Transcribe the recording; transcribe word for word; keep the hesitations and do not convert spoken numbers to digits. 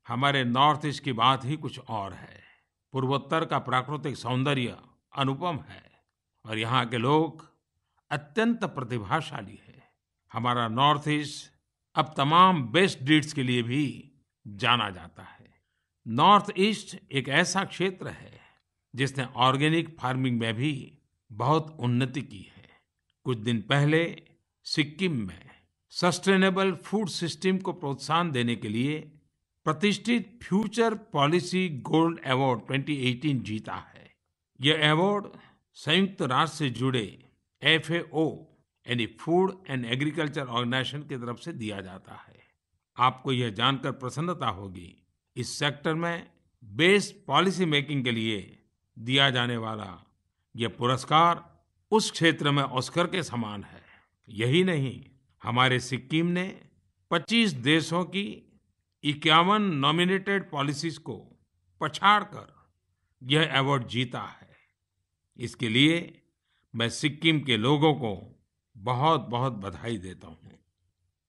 हमारे north east की बात ही कुछ और है। पूर्वोत्तर का प्राकृतिक सौंदर्य अनुपम है और यहाँ के लोग अत्यंत प्रतिभाशाली हैं। हमारा नॉर्थ ईस्ट अब तमाम बेस्ट डीड्स के लिए भी जाना जाता है। नॉर्थ ईस्ट एक ऐसा क्षेत्र है जिसने ऑर्गेनिक फार्मिंग में भी बहुत उन्नति की है। कुछ दिन पहले सिक्किम में सस्टेनेबल फूड सिस्टम को प्रोत्साहन देने के लिए प्रतिष्ठित future policy gold award twenty eighteen जीता है। यह अवार्ड संयुक्त राष्ट्र से जुड़े एफ ए ओ यानी फूड एंड एग्रीकल्चर ऑर्गेनाइजेशन की तरफ से दिया जाता है। आपको यह जानकर प्रसन्नता होगी, इस सेक्टर में बेस्ट पॉलिसी मेकिंग के लिए दिया जाने वाला यह पुरस्कार उस क्षेत्र में ऑस्कर के समान है। यही नहीं, हमारे सिक्किम ने पच्चीस देशों की इक्यावन नॉमिनेटेड पॉलिसीज को पछाड़कर यह अवार्ड जीता है। इसके लिए मैं सिक्किम के लोगों को बहुत बहुत बधाई देता हूँ।